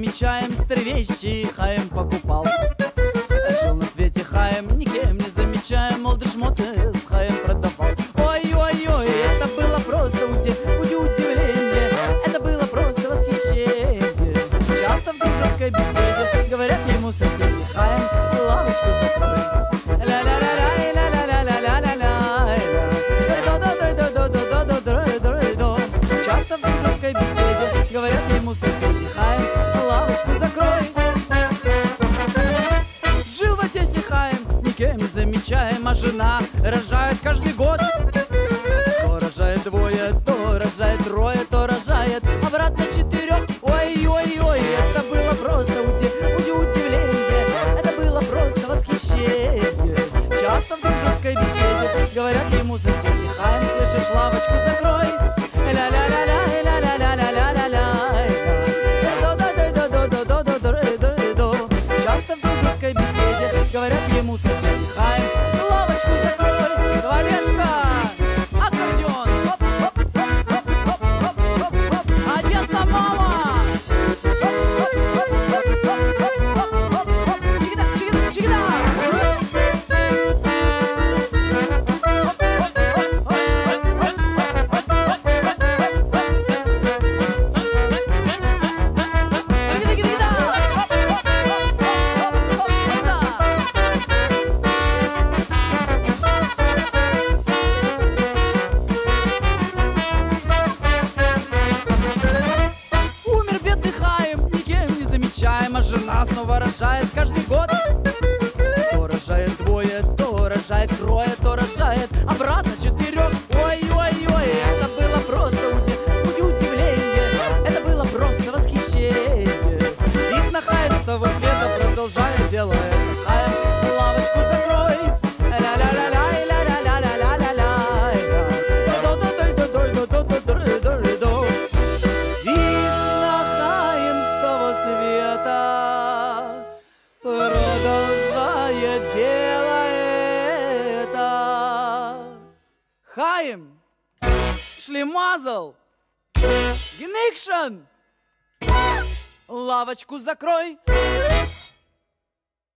замечаем, старые вещи Хаим покупал. Жил на свете Хаим, никем не замечаем, молодые шмоты с Хаим продавал. Ой-ой-ой, это было просто удивление, это было просто восхищение. Часто в дружеской беседе говорят ему соседи: Хаим, лавочку закрой. Часто в дружеской беседе говорят ему соседи: Хаим, лавочку закрой. Жил в Одессе Хаим, никем не замечаем, а жена рожает каждый год. То рожает двое, то рожает трое, то рожает обратно четырех. Ой-ой-ой, это было просто удивление, это было просто восхищение. Часто в дружеской беседе говорят ему соседи: Хаим, слышишь, лавочку закрой. Часто в дружеской беседе говорят ему соседи: Хаим, лавочку закрой. Валешка, аккордеон. Одесса, мама. Чигда, чигда, чигда. Умер бедный Хаим, никем не замечаем, а жена снова рожает каждый год. То рожает двое, то рожает трое, то рожает обратно четырех. Ой-ой-ой, это было просто удивление, это было просто восхищение. Видно, Хаим с того света продолжает дело это. Хаим, лавочку закрой. Видно, Хаим с того света продолжает дело это. Хаим, шлемазл, гникшен, лавочку закрой.